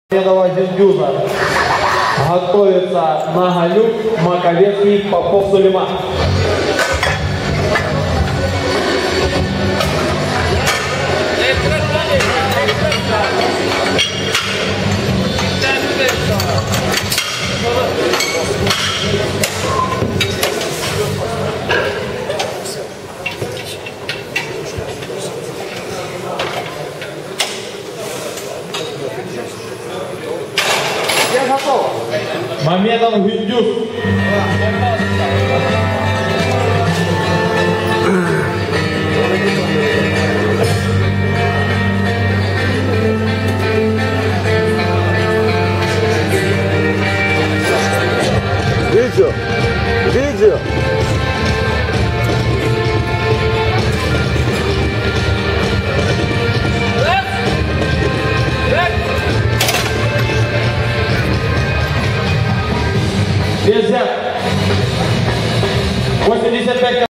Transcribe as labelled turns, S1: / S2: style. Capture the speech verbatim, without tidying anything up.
S1: Mamedova GUNDUZа. Готовится Нагалюк, Маковецкий, Попов, Сулейман.
S2: Я готов.
S1: Mamedov GUNDUZ.
S2: Видео. Видео.
S1: Нельзя. восемьдесят пять